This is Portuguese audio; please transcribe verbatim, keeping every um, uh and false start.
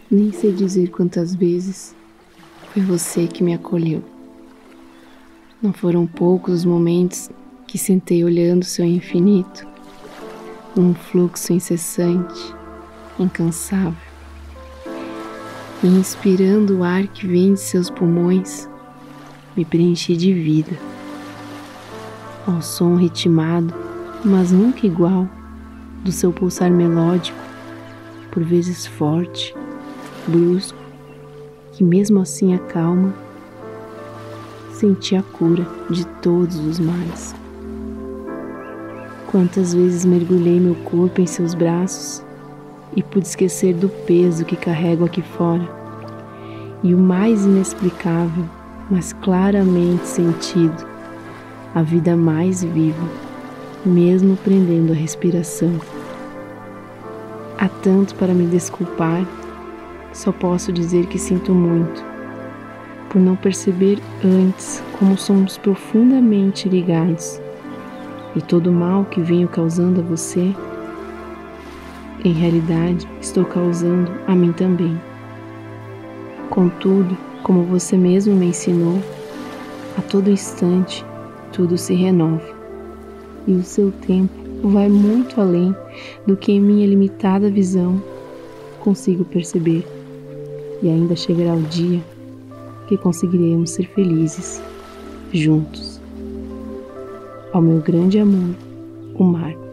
Nem sei dizer quantas vezes foi você que me acolheu. Não foram poucos os momentos que sentei olhando seu infinito, um fluxo incessante, incansável, e inspirando o ar que vem de seus pulmões, me preenchi de vida. Ao som ritmado, mas nunca igual, do seu pulsar melódico, por vezes forte, brusco, que mesmo assim acalma, senti a cura de todos os males. Quantas vezes mergulhei meu corpo em seus braços e pude esquecer do peso que carrego aqui fora, e o mais inexplicável, mas claramente sentido, a vida mais viva, mesmo prendendo a respiração. Há tanto para me desculpar, só posso dizer que sinto muito, por não perceber antes como somos profundamente ligados, e todo o mal que venho causando a você, em realidade estou causando a mim também. Contudo, como você mesmo me ensinou, a todo instante tudo se renova, e o seu tempo vai muito além do que em minha limitada visão consigo perceber, e ainda chegará o dia que conseguiremos ser felizes juntos. Ao meu grande amor, o mar.